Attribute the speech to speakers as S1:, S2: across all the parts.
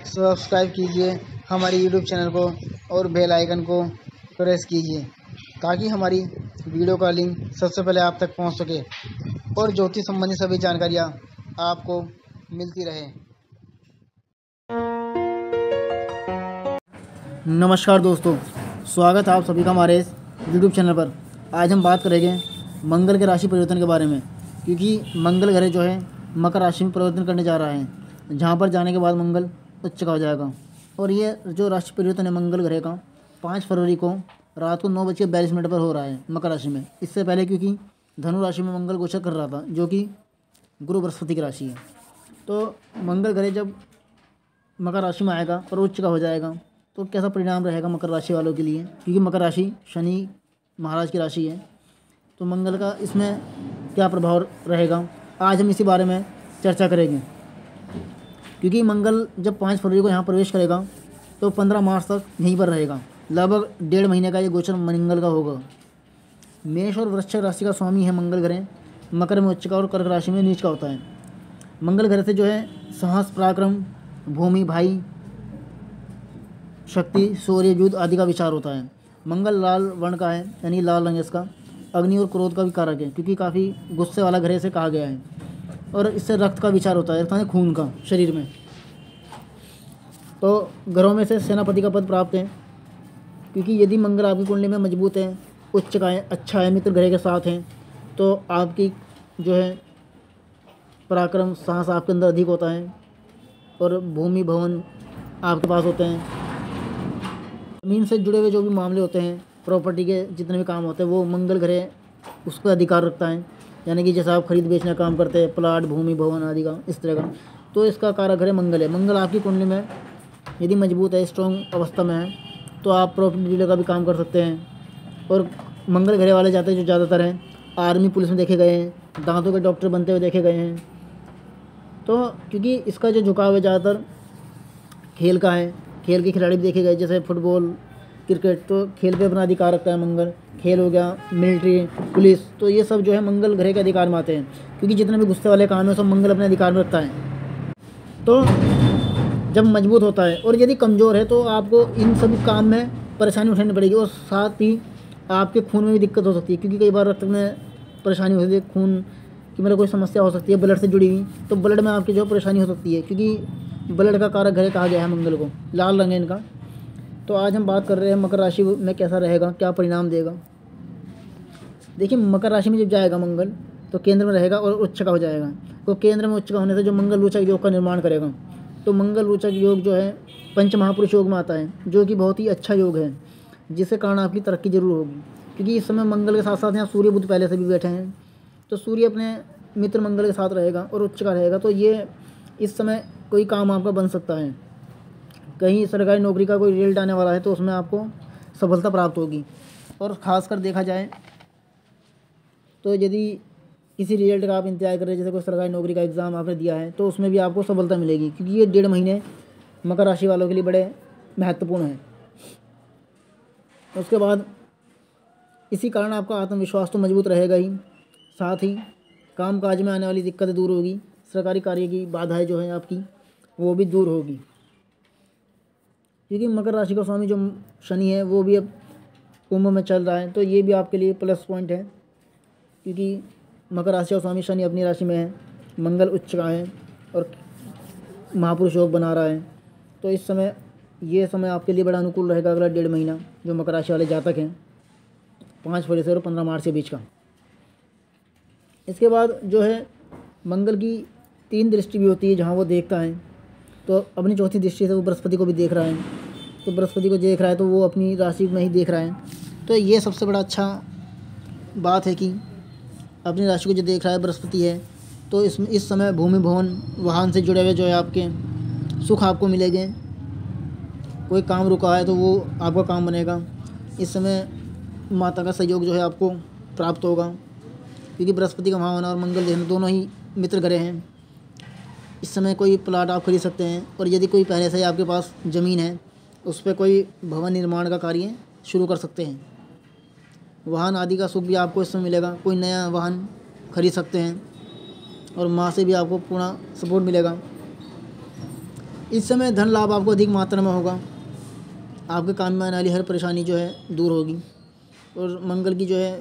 S1: Subscribe कीजिए हमारे YouTube channel को और बेल आइकन को प्रेस कीजिए ताकि हमारी वीडियो का लिंक सबसे पहले आप तक पहुंच सके और ज्योतिष संबंधी सभी जानकारियां आपको मिलती रहे। नमस्कार दोस्तों, स्वागत है आप सभी का हमारे इस यूट्यूब चैनल पर। आज हम बात करेंगे मंगल के राशि परिवर्तन के बारे में, क्योंकि मंगल ग्रह जो है मकर राशि में परिवर्तन करने जा रहा है, जहां पर जाने के बाद मंगल उच्च का हो जाएगा। और ये जो राशि परिवर्तन है मंगल ग्रह का 5 फरवरी को रात को 9:42 पर हो रहा है मकर राशि में। इससे पहले क्योंकि धनु राशि में मंगल गोचर कर रहा था, जो कि गुरु बृहस्पति की राशि है। तो मंगल ग्रह जब मकर राशि में आएगा और उच्च का हो जाएगा तो कैसा परिणाम रहेगा मकर राशि वालों के लिए, क्योंकि मकर राशि शनि महाराज की राशि है। तो मंगल का इसमें क्या प्रभाव रहेगा, आज हम इसी बारे में चर्चा करेंगे। क्योंकि मंगल जब 5 फरवरी को यहाँ प्रवेश करेगा तो 15 मार्च तक यहीं पर रहेगा। लगभग 1.5 महीने का ये गोचर मंगल का होगा। मेष और वृश्चिक राशि का स्वामी है मंगल ग्रह, मकर में उच्च का और कर्क राशि में नीच का होता है। मंगल ग्रह से जो है साहस, पराक्रम, भूमि, भाई, शक्ति, शौर्य, युद्ध आदि का विचार होता है। मंगल लाल वर्ण का है, यानी लाल रंग इसका। अग्नि और क्रोध का भी कारक है, क्योंकि काफ़ी गुस्से वाला ग्रह से कहा गया है। और इससे रक्त का विचार होता है, रक्त है खून का शरीर में। तो ग्रहों में से सेनापति का पद प्राप्त है, क्योंकि यदि मंगल आपकी कुंडली में मजबूत है, उच्च का है, अच्छा है, मित्र ग्रह के साथ हैं, तो आपकी जो है पराक्रम, साहस आपके अंदर अधिक होता है और भूमि, भवन आपके पास होते हैं। ज़मीन से जुड़े हुए जो भी मामले होते हैं, प्रॉपर्टी के जितने भी काम होते हैं, वो मंगल ग्रह उस पर अधिकार रखता है। यानी कि जैसा आप खरीद बेचने का काम करते हैं, प्लाट, भूमि, भवन आदि का, इस तरह का, तो इसका कारक ग्रह मंगल है। मंगल आपकी कुंडली में यदि मजबूत है, स्ट्रॉन्ग अवस्था में है, तो आप प्रॉपर्टी डीलर का भी काम कर सकते हैं। और मंगल ग्रह वाले जाते जो ज़्यादातर हैं आर्मी, पुलिस में देखे गए हैं, दांतों के डॉक्टर बनते हुए देखे गए हैं। तो क्योंकि इसका जो झुकाव है ज़्यादातर खेल का है, खेल के खिलाड़ी भी देखे गए, जैसे फुटबॉल, क्रिकेट, तो खेल पे अपना अधिकार रखता है मंगल। खेल हो गया, मिलिट्री, पुलिस, तो ये सब जो है मंगल ग्रह के अधिकार में आते हैं, क्योंकि जितने भी गुस्से वाले काम है सब मंगल अपने अधिकार में रखता है। तो जब मजबूत होता है और यदि कमज़ोर है तो आपको इन सभी काम में परेशानी उठानी पड़ेगी, और साथ ही आपके खून में भी दिक्कत हो सकती है, क्योंकि कई बार रक्त में परेशानी हो सकती है, खून की मतलब कोई समस्या हो सकती है, ब्लड से जुड़ी हुई, तो ब्लड में आपकी जो परेशानी हो सकती है, क्योंकि ब्लड का कारक ग्रह कहा गया है मंगल को, लाल रंग है इनका। तो आज हम बात कर रहे हैं मकर राशि में कैसा रहेगा, क्या परिणाम देगा। देखिए, मकर राशि में जब जाएगा मंगल तो केंद्र में रहेगा और उच्च का हो जाएगा। तो केंद्र में उच्च का होने से जो मंगल रोचक योग का निर्माण करेगा, तो मंगल रोचक योग जो है पंच महापुरुष योग में आता है, जो कि बहुत ही अच्छा योग है, जिसके कारण आपकी तरक्की जरूर होगी। क्योंकि इस समय मंगल के साथ साथ यहाँ सूर्य बुध पहले से भी बैठे हैं, तो सूर्य अपने मित्र मंगल के साथ रहेगा और उच्च का रहेगा। तो ये इस समय कोई काम आपका बन सकता है, कहीं सरकारी नौकरी का कोई रिजल्ट आने वाला है तो उसमें आपको सफलता प्राप्त होगी। और ख़ासकर देखा जाए तो यदि किसी रिजल्ट का आप इंतजार कर रहे हैं, जैसे कोई सरकारी नौकरी का एग्ज़ाम आपने दिया है, तो उसमें भी आपको सफलता मिलेगी, क्योंकि ये 1.5 महीने मकर राशि वालों के लिए बड़े महत्वपूर्ण हैं। उसके बाद इसी कारण आपका आत्मविश्वास तो मजबूत रहेगा ही, साथ ही काम काज में आने वाली दिक्कतें दूर होगी, सरकारी कार्य की बाधाएँ जो हैं आपकी वो भी दूर होगी। क्योंकि मकर राशि का स्वामी जो शनि है वो भी अब कुंभ में चल रहा है, तो ये भी आपके लिए प्लस पॉइंट है, क्योंकि मकर राशि का स्वामी शनि अपनी राशि में है, मंगल उच्च का है और महापुरुष योग बना रहा है। तो इस समय ये समय आपके लिए बड़ा अनुकूल रहेगा, अगला 1.5 महीना जो मकर राशि वाले जातक हैं, 5 फरवरी से और 15 मार्च के बीच का। इसके बाद जो है मंगल की 3 दृष्टि भी होती है, जहाँ वो देखता है, तो अपनी चौथी दृष्टि से वो बृहस्पति को भी देख रहा है। तो बृहस्पति को देख रहा है तो वो अपनी राशि में ही देख रहा है। तो ये सबसे बड़ा अच्छा बात है कि अपनी राशि को जो देख रहा है बृहस्पति है, तो इस समय भूमि, भवन, वाहन से जुड़े हुए जो है आपके सुख आपको मिलेंगे। कोई काम रुका है तो वो आपका काम बनेगा। इस समय माता का सहयोग जो है आपको प्राप्त होगा, क्योंकि बृहस्पति का भावन और मंगल ग्रह दोनों ही मित्र ग्रह हैं। इस समय कोई प्लाट आप खरीद सकते हैं, और यदि कोई पहले से आपके पास ज़मीन है उस पर कोई भवन निर्माण का कार्य शुरू कर सकते हैं। वाहन आदि का सुख भी आपको इस समय मिलेगा, कोई नया वाहन खरीद सकते हैं, और माँ से भी आपको पूर्ण सपोर्ट मिलेगा। इस समय धन लाभ आपको अधिक मात्रा में होगा। आपके काम में आने वाली हर परेशानी जो है दूर होगी। और मंगल की जो है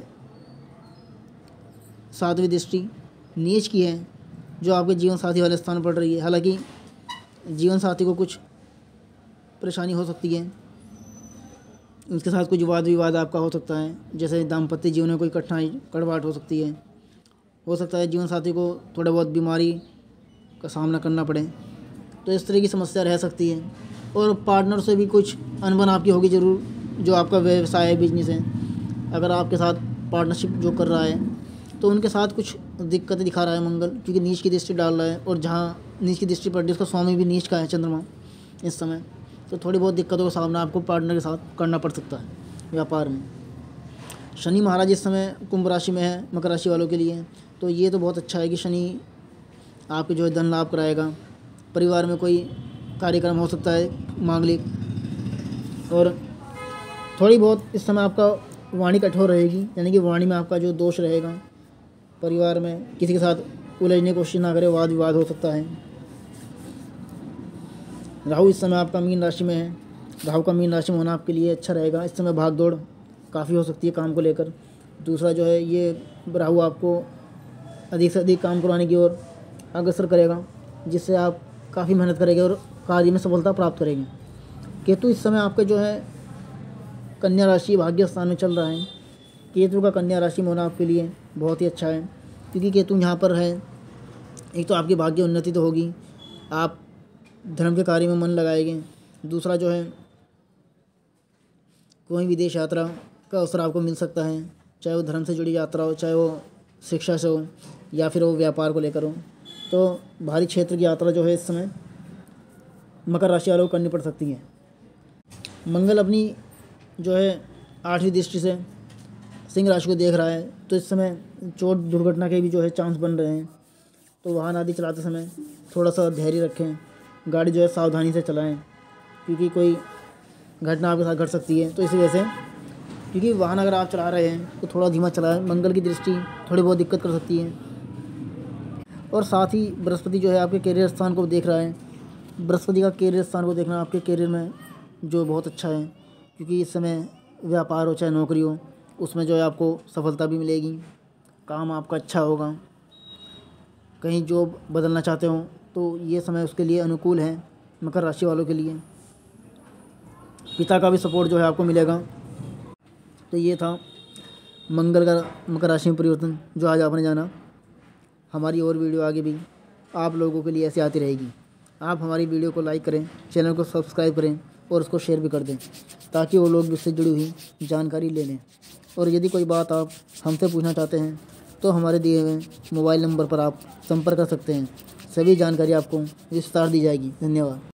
S1: 7वीं दृष्टि नीच की है, जो आपके जीवन साथी वाले स्थान पर पड़ रही है। हालांकि जीवन साथी को कुछ परेशानी हो सकती है, उसके साथ कुछ वाद विवाद आपका हो सकता है, जैसे दाम्पत्य जीवन में कोई कठिनाई कड़वाहट हो सकती है। हो सकता है जीवन साथी को थोड़ा बहुत बीमारी का सामना करना पड़े, तो इस तरह की समस्या रह सकती है। और पार्टनर से भी कुछ अनबन आपकी होगी ज़रूर, जो आपका व्यवसाय है, बिजनेस है। अगर आपके साथ पार्टनरशिप जो कर रहा है तो उनके साथ कुछ दिक्कतें दिखा रहा है मंगल, क्योंकि नीच की दृष्टि डाल रहा है। और जहाँ नीच की दृष्टि पड़ रही है उसका स्वामी भी नीच का है, चंद्रमा, इस समय। तो थोड़ी बहुत दिक्कतों का सामना आपको पार्टनर के साथ करना पड़ सकता है व्यापार में। शनि महाराज इस समय कुंभ राशि में है, मकर राशि वालों के लिए। तो ये तो बहुत अच्छा है कि शनि आपके जो है धन लाभ कराएगा। परिवार में कोई कार्यक्रम हो सकता है मांगलिक, और थोड़ी बहुत इस समय आपका वाणी कठोर रहेगी, यानी कि वाणी में आपका जो दोष रहेगा। परिवार में किसी के साथ उलझने की कोशिश ना करें, वाद विवाद हो सकता है। राहु इस समय आपका मीन राशि में है। राहु का मीन राशि में होना आपके लिए अच्छा रहेगा। इस समय भाग दौड़ काफ़ी हो सकती है काम को लेकर। दूसरा जो है, ये राहु आपको अधिक से अधिक काम करवाने की ओर अग्रसर करेगा, जिससे आप काफ़ी मेहनत करेंगे और कार्य में सफलता प्राप्त करेंगे। केतु इस समय आपके जो है कन्या राशि भाग्य स्थान में चल रहा है। केतु का कन्या राशि में होना आपके लिए बहुत ही अच्छा है, क्योंकि केतु यहाँ पर है। एक तो आपकी भाग्य उन्नति तो होगी, आप धर्म के कार्य में मन लगाएंगे। दूसरा जो है, कोई विदेश यात्रा का अवसर आपको मिल सकता है, चाहे वो धर्म से जुड़ी यात्रा हो, चाहे वो शिक्षा से हो, या फिर वो व्यापार को लेकर हो। तो भारी क्षेत्र की यात्रा जो है इस समय मकर राशि वालों को करनी पड़ सकती है। मंगल अपनी जो है 8वीं दृष्टि से सिंह राशि को देख रहा है, तो इस समय चोट दुर्घटना के भी जो है चांस बन रहे हैं। तो वाहन आदि चलाते समय थोड़ा सा धैर्य रखें, गाड़ी जो है सावधानी से चलाएं, क्योंकि कोई घटना आपके साथ घट सकती है। तो इसी वजह से, क्योंकि वाहन अगर आप चला रहे हैं तो थोड़ा धीमा चलाएं। मंगल की दृष्टि थोड़ी बहुत दिक्कत कर सकती है। और साथ ही बृहस्पति जो है आपके कैरियर स्थान को देख रहा है। बृहस्पति का कैरियर स्थान को देखना आपके कैरियर में जो बहुत अच्छा है, क्योंकि इस समय व्यापार हो चाहे नौकरी हो, उसमें जो है आपको सफलता भी मिलेगी, काम आपका अच्छा होगा। कहीं जॉब बदलना चाहते हो तो ये समय उसके लिए अनुकूल है मकर राशि वालों के लिए। पिता का भी सपोर्ट जो है आपको मिलेगा। तो ये था मंगल का मकर राशि में परिवर्तन जो आज आपने जाना। हमारी और वीडियो आगे भी आप लोगों के लिए ऐसे आती रहेगी। आप हमारी वीडियो को लाइक करें, चैनल को सब्सक्राइब करें और उसको शेयर भी कर दें, ताकि वो लोग भी उससे जुड़ी हुई जानकारी ले लें। और यदि कोई बात आप हमसे पूछना चाहते हैं तो हमारे दिए हुए मोबाइल नंबर पर आप संपर्क कर सकते हैं। सभी जानकारी आपको विस्तार दी जाएगी। धन्यवाद।